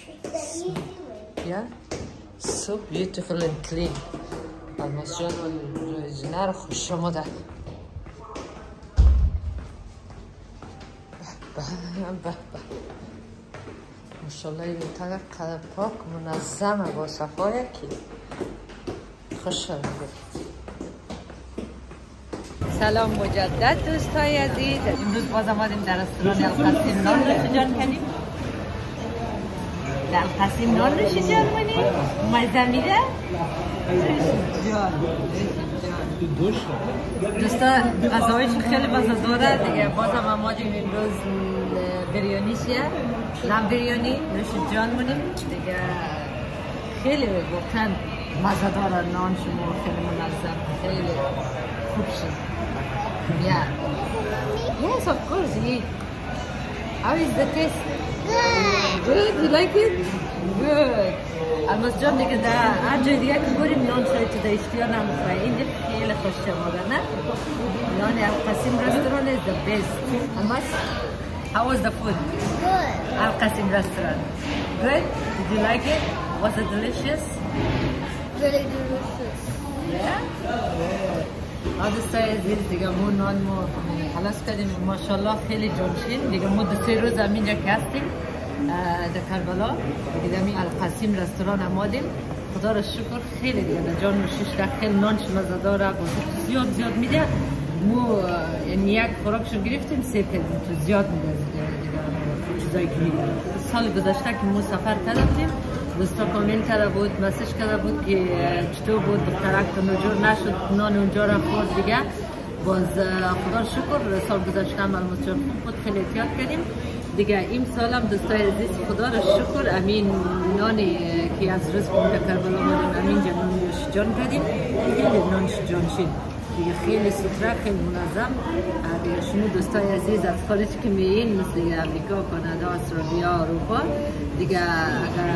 The easy way. Yeah, so beautiful and clean. المسجد والجنار خوش آمده. به ماشاءالله اینقدر پاک منظمه با صفایی که خوش آمده. سلام مجدد دوستای عزیز. امروز باز آمدیم در رستوران القاسم نان نوشیجان کنیم. در القاسم نان نوشیجان کنیم. مزه میده؟ دوستا غذایش خیلی مزه داره دیگه. بازم آمدیم امروز بریانیشه، لام بریانی نوشیجان مونیم دیگه. خیلی واقعا مزه داره نان شما، خیلی منظم، خیلی خوب شد. Yeah. Yes, of course. Eat. How is the taste? Good. Good. You like it? Good. المسجد دیگه در هر جای دیگه که بریم نان شاید تو اشتیا نمیخواه. اینجا خیلی خوش آمده نه؟ نان القاسم restaurant is the best. How was the food? Good. Al-Qasim restaurant. Good? Did you like it? Was it delicious? Really delicious. Yeah? دوستای عزیز دیگه مو نان مو خلاص کردیم ماشاءالله خیلی جانشین دیگه. ما 2 روز همینجا که هستیم در کربلا دیگه. همین القاسم رستوران آمدیم. خدا را شکر خیلی دیگه در جان و شش خیلی نانش مزه داره، زیاد میده. مو یعنی یک خوراکشو گرفتیم 3 کردیم تو زیاد میده دیگه چیزایی که میده. سال گذشته که ما سفر کردیم دوستا کامنت کرده بود، مسیج کرده بود که چطور بود دخترک نجور نشد نان اونجا را خورد دیگه. باز خدا شکر سال گذشته هم المسجد خوب بود، خیلی احتیاط کردیم دیگه. این سال هم دوستای عزیز خدا را شکر امین نانی که از رزق در کربلا بودیم امین جان نوشیجان کردیم دیگه. نانش جانشین دیگه خیلی ستره، خیلی منظم دیگه. شما دوستای عزیز از خارج که میین مثل امریکا، کانادا، استرالیا، اروپا دیگه اگر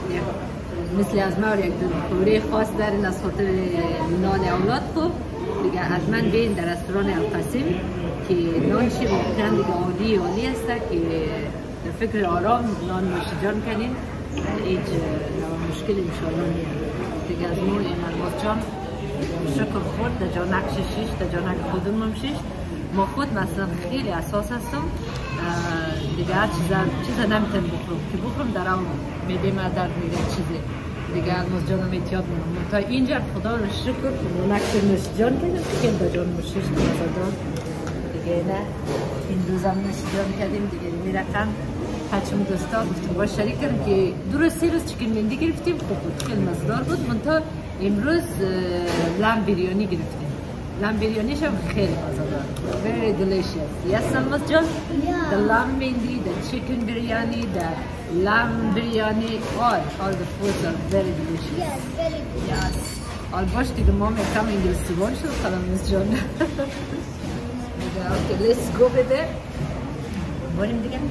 مثل از ما یک دوره خاص دارین از خاطر نان اولاد خوب دیگه حتما بیاین در رستوران القاسم که نانشی واقعا دیگه عالی است که در فکر آرام نان نوشیجان کنین هیچ مشکل انشاءالله نیست دیگه. از ما این الماس شکر خود در جانک شیش در جانک خودم هم شیش. ما خود مثلا خیلی اساس هستم دیگه. هر چیز نمیتونم بخورم که بخورم در اون میده من درد میده چیزی دیگه. الماس جانم احتیاط میکنم تا اینجا خدا رو شکر نانک نوشیجان کردیم خیلی در جان شیش مزدار دیگه. نه این روزم نوشیجان کردیم دیگه. میرقم بچه‌م دوستا گفتم باش شریک کردم که 2 روز چیکن مندی گرفتیم خوب بود، خیلی مزدار بود. من تا امروز لام بریانی گرفتیم. لام بریانیش هم خیلی مزدار، very delicious. Yes, Almas John? Yeah. The lamb mindi, the chicken biryani, the lamb biryani, all the foods are very delicious. Yes, very good. Yes. Albaş دیگه ما میکم انگلیسی بان شد Almas John. Okay, let's go with it. بریم دیگه.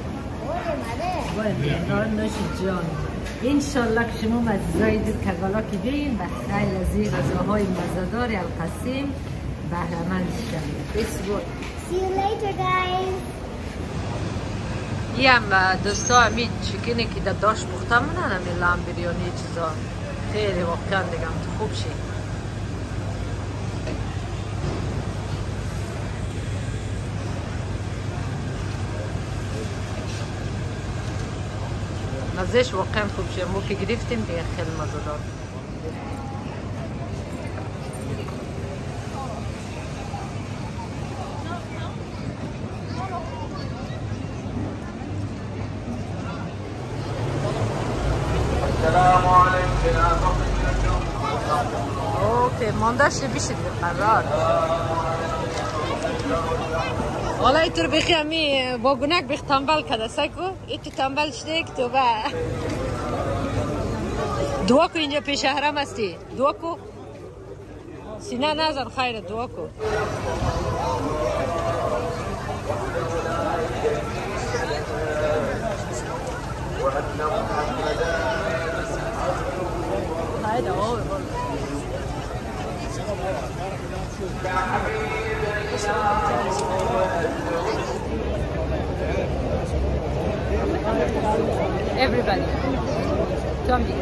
بریم نان نوشیجان. انشالله که شما مزه‌های در کربلا که بیاین و خیلی از این غذاهای مزه‌دار القاسم بهره‌مند شوید. See you later, guys. این هم دوستا همین چیکنی که در داشت پخته منن همین لام بریانی چیزا خیلی واقعا دیگه خوب شید. مزهش واقعا خوب شد. ما که گرفتیم دیگه خیلی مزه دار. السلام علیکم. اوکی مانداش بیشتر قرار. حالا اینطور بخی همی با گناک بخ تنبل کده سکو ایتو تنبل شده که تو با دعا کو اینجا پیش حرم هستی دعا کو سینه نزن خیره دعا کو هایده آوه بول everybody. تو هم دیگه.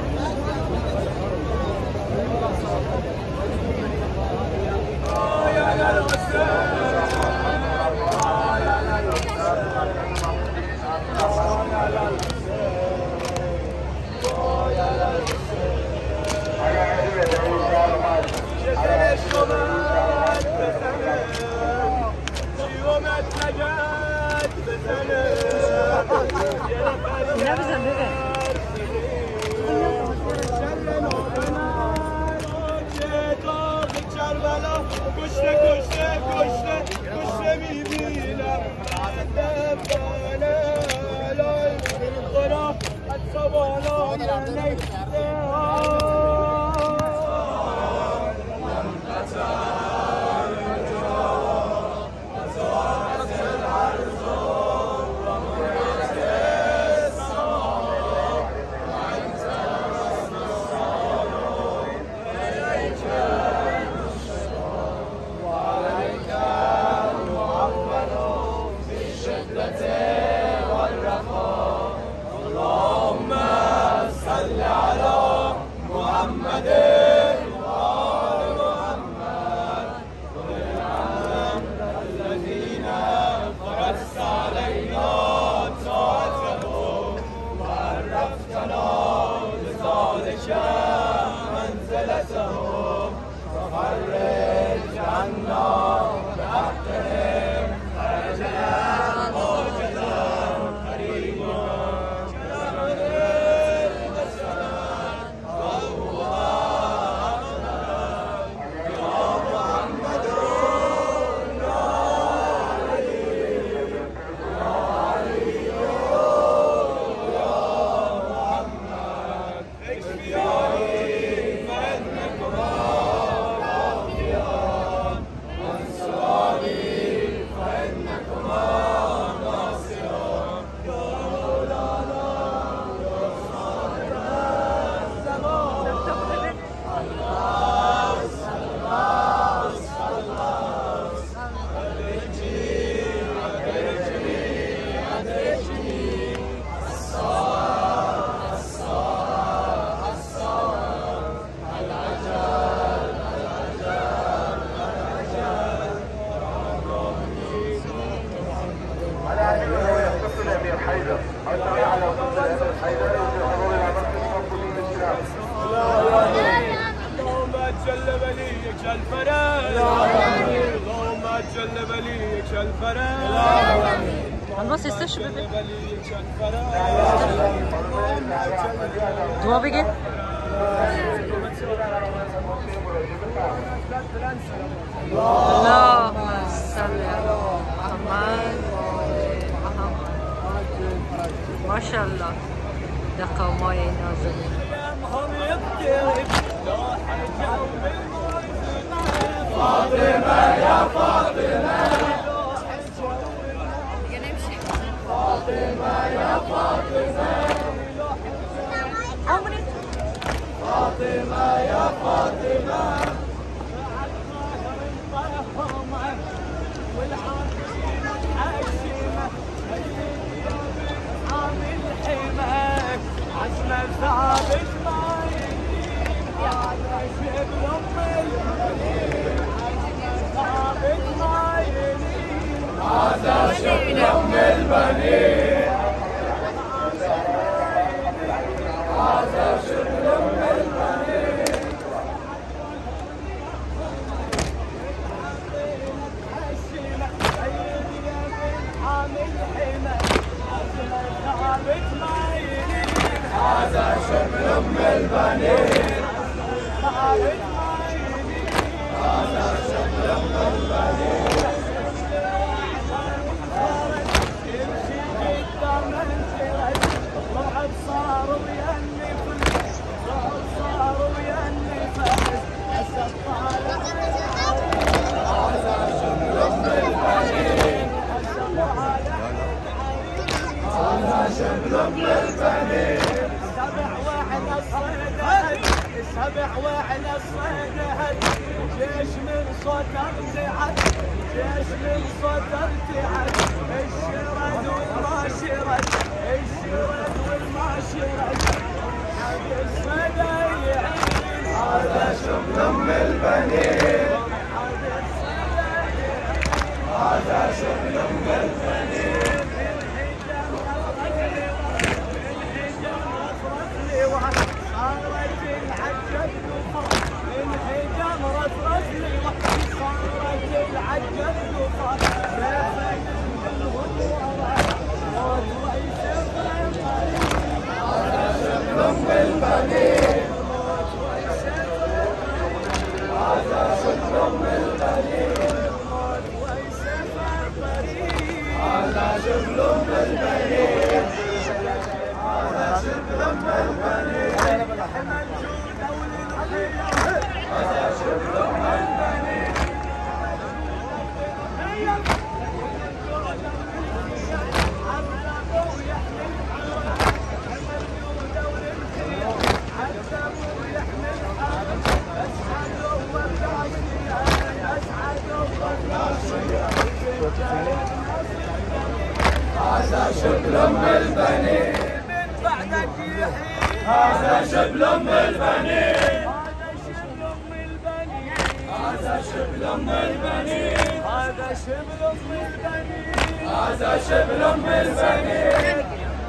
الباص يستش بيبي دوا بيجي اللهم صل على محمد ما شاء الله دقة وماي نازلين فاطمة يا فاطمة فاطمة يا فاطمة فاطمة يا فاطمة عزمة ثابت ما يلين هذا شبل أم البنين ثابت ما يلين هذا شبل أم البنين هذا شبل أم البنين هذا شبل أم البنين هذا شبل أم البنين يمشي قدام انشرد رعب صار ويا النفس رعب صار ويا النفس أسد طالع هذا شبل أم البنين هذا شبل أم البنين سبع وعلى صيدهد جيش من صوت ارتعد جيش من صوت ارتعد الشرد والما شرد الشرد والما هذا شغل ام البنين، هذا شغل ام البنين. صارت العجة بلوفة، انحجام رفرف لوح، صارت العجة بلوفة، سيفين منهم ورا، موت ويسر الطريق. هذا شغل ام البنين، موت ويسر الطريق. هذا شغل ام البنين، موت ويسر الطريق. هذا شغل ام البنين، هذا شغل ام البنين. هذا شغل ام البنين. هذا شغل ام البنين، من بعدك يحيي. هذا شغل ام البنين، هذا شغل ام البنين، هذا شغل ام البنين، هذا شغل ام البنين.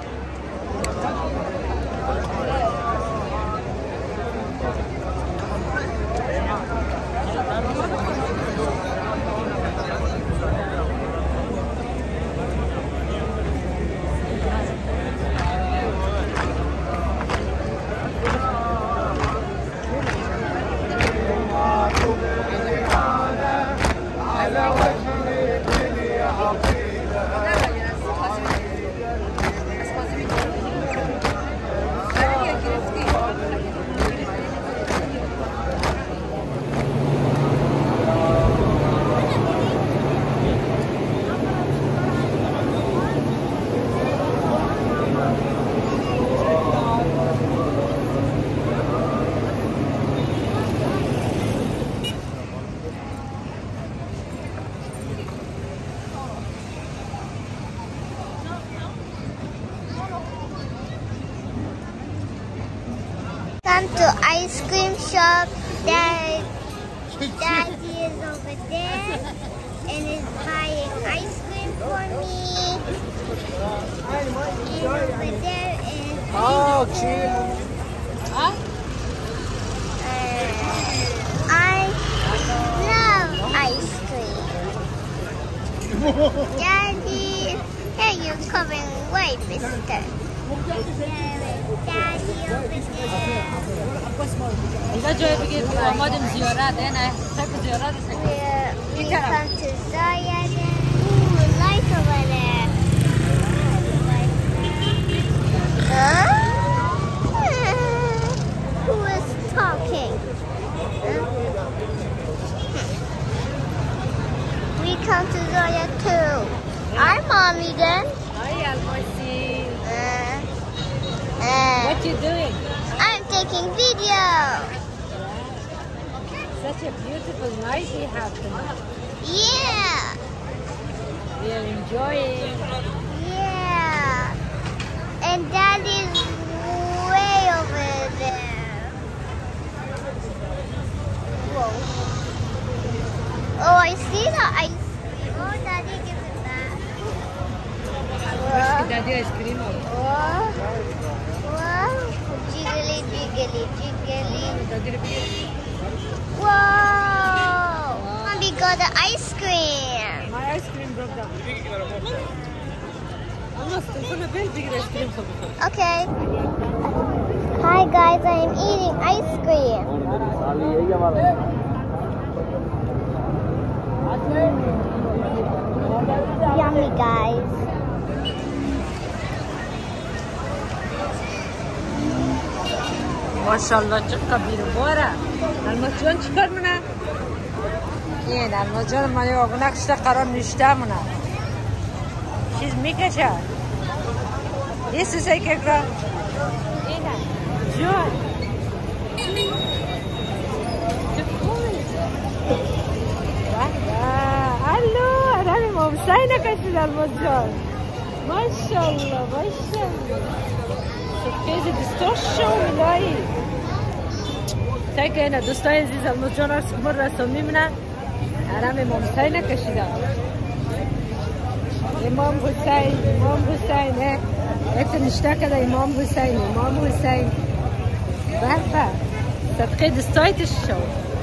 Come to ice cream shop. Daddy is over there and is buying ice cream for me. And over there is I love ice cream. Daddy, here you're coming away, mister. Daddy over there. اینجا جای بگید آمادیم زیارت نه سک زیارت We come to Zayed. Ooh, light over there. Who is talking? We come to Zayed too. Our mommy then. Hi Almosi. What What you doing? I'm taking video. Such a beautiful night we have tonight. Yeah. We are enjoying. Yeah. And Daddy's way over there. Whoa. Oh, I see the ice cream. Oh, Daddy, give it back. Daddy ice cream. Whoa. Whoa. Jiggly, jiggly, jiggly. Whoa. Mommy got the ice cream. My ice cream broke down. Almost, it's on a very big ice cream. Okay. Hi guys, I am eating ice cream. Yummy guys. ماشاءالله چه کبیر باره. الماس جان چیکار منه؟ این الماس جان من یه آگونکش قرار نشته منه. چیز میکشه. یه سوسه که کرا. اینه. جان. الو رمی ممسای نکشید الماس جان. ماشاءالله ماشاءالله. خیلی دستاش شو میلایی تاکه اینا دوستای عزیز المزجان ارز کمر رسان میمونه حرم امام حسین کشیده امام حسین ایت نشته کده امام حسین بحبه صدقه دستایتش شو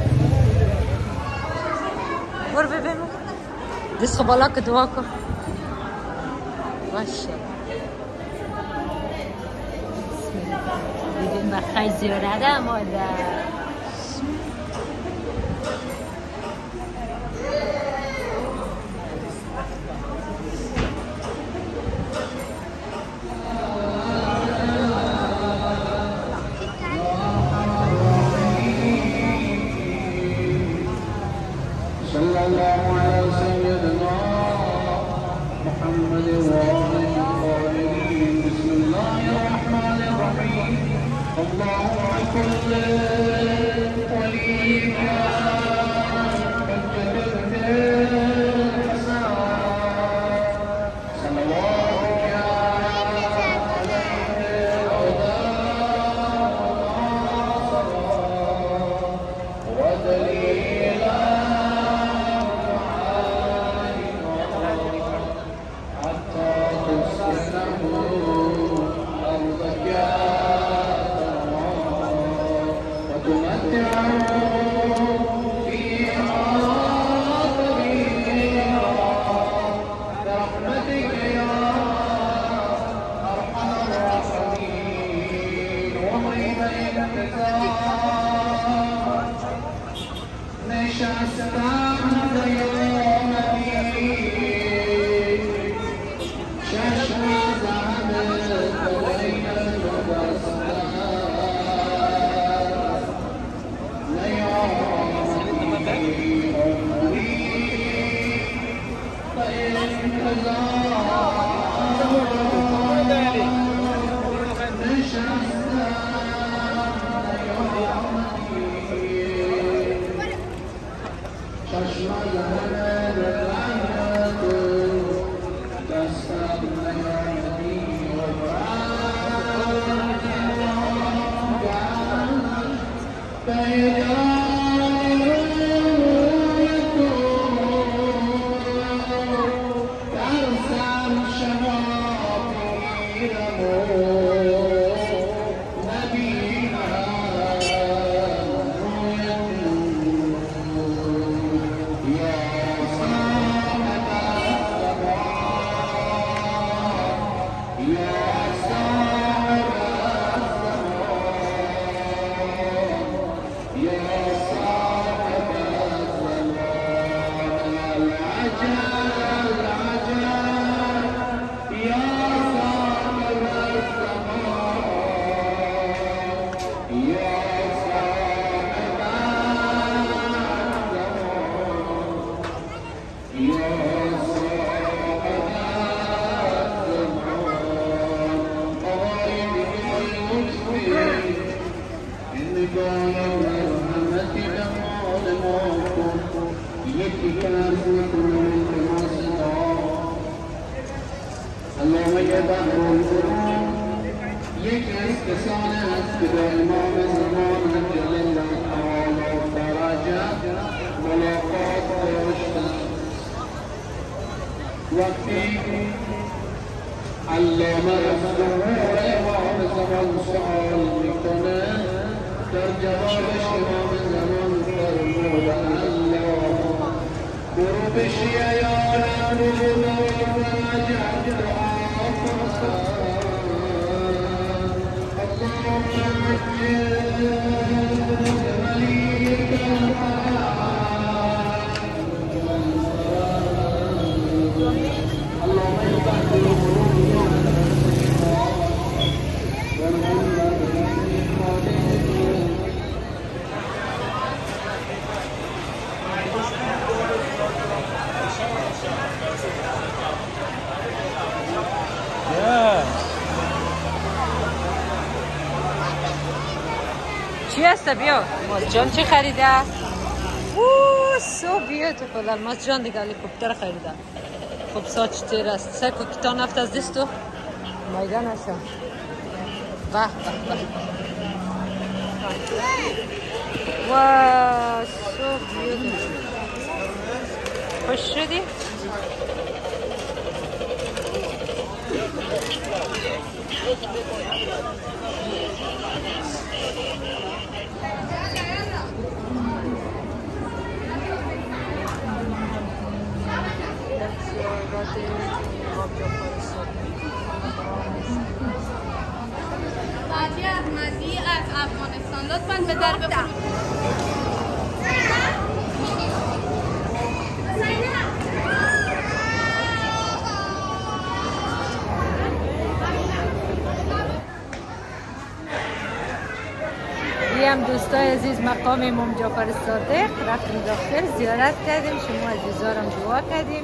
برو ببینم دست بالا که دعا کن باشه ببین بخی زیارده مادر چی هست بیا؟ مازجان چی خریده؟ اوه سو بیوتیفول. المازجان دیگه هلیکوپتر خریده. خب ساچ تیر است. سکو کتان هفت از دستو مایده نشم. به واو سو بیوتیفول. خوش شدی؟ حاجی احمدی از افغانستان لطفاً به در بفرمایید. هم دوستای عزیز مقام امام جعفر صادق رفتیم داخل زیارت کردیم. شما عزیزارم دعا کردیم.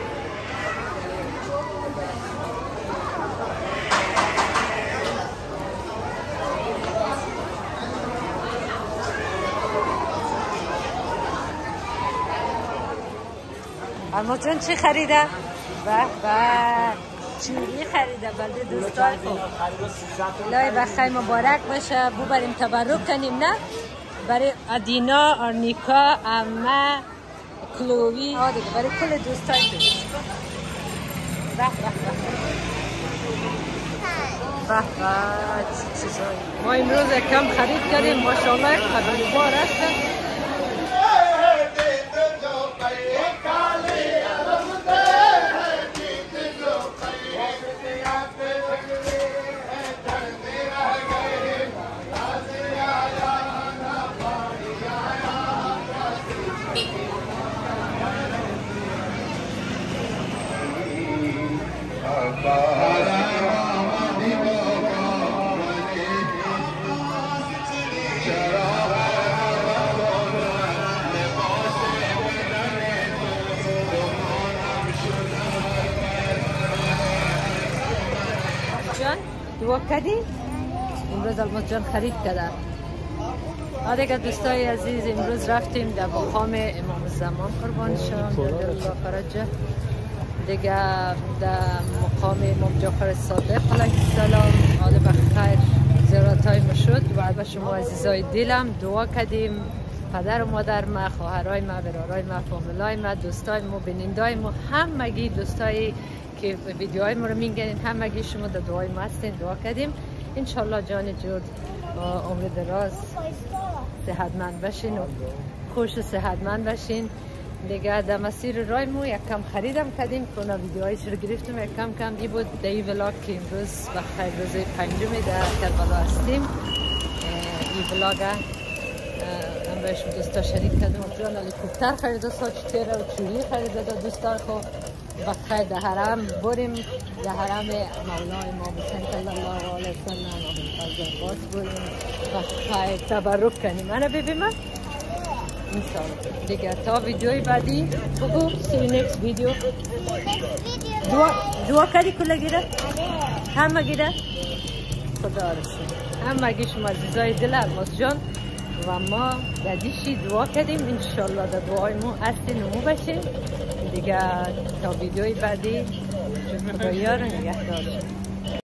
اما جون چی خریده؟ به چوری خریده برای دوستان. الهی بخیر مبارک باشه. بریم تبرک کنیم نه؟ برای ادینا، آرنیکا، امه، کلوی دیگه برای کل دوستان دیگه. به چیزایی ما امروز کم خرید کردیم ماشاءالله. قبل بار هستن. دعا کردی؟ امروز الماس جان خرید کرده. دیگه دوستای عزیز امروز رفتیم در مقام امام زمان قربانشان در الله فرجه دیگه در مقام امام جعفر صادق علیه السلام. حالا بخیر زیارت های ما شد و به شما عزیزای دلم دعا کردیم. پدر و مادر ما، خواهرای ما، برادرای ما، فامیلای ما، دوستای ما، بینندای ما، همگی دوستایی که ویدیوهای ما رو میگن همگی شما در دعای ما هستین. دعا کردیم انشالله جان جود عمر دراز صحتمند بشین و خوش و صحتمند بشین دیگه. در مسیر رای مو یک کم خریدم کردیم که اونا ویدیوهایش رو گرفتم یک کم کم. این بود در این ولاگ که امروز بخیر روز پنجم در کربلا هستیم. این ولاگ هم بهشون دوستا شریک کردم. جان هلیکوپتر خریده ساچ تیره و چوری خریده در دوستان خو بخیر در حرم بریم. در حرم مولا امام حسین صلی الله علیه و سلم باز بریم بخیر تبرک کنیم. منو ببینم انشاءالله دیگه. تا ویدیوی بعدی بگو see you next video. دعا کردی کلا گیره؟ همه گیره؟ خدا رسول همه شما عزیزای دل الماس جان و ما دادیشی دعا کردیم انشالله در دعای ما اصلی نمو بشیم دیگه. تا ویدیوی بعدی خدایا رو نگهدار شد.